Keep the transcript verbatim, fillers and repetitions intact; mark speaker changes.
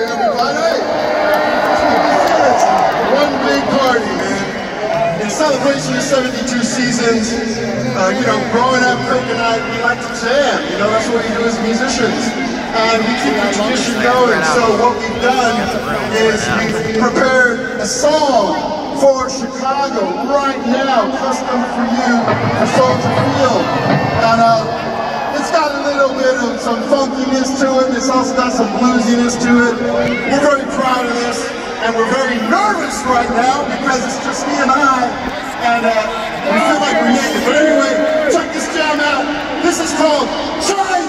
Speaker 1: Everybody, it's one big party, man. In celebration of seventy-two seasons, uh, you know, growing up, Kirk and I, we like to jam. You know, that's what we do as musicians. And we keep the tradition going. So what we've done is we've prepared a song for Chicago right now, custom for you, for Soldier Field. And uh, it's got a little bit of some funkiness to it. It's also got some bluesiness to it. We're very proud of this, and we're very nervous right now because it's just me and I, and uh, we feel like we made it. But anyway, check this jam out. This is called Try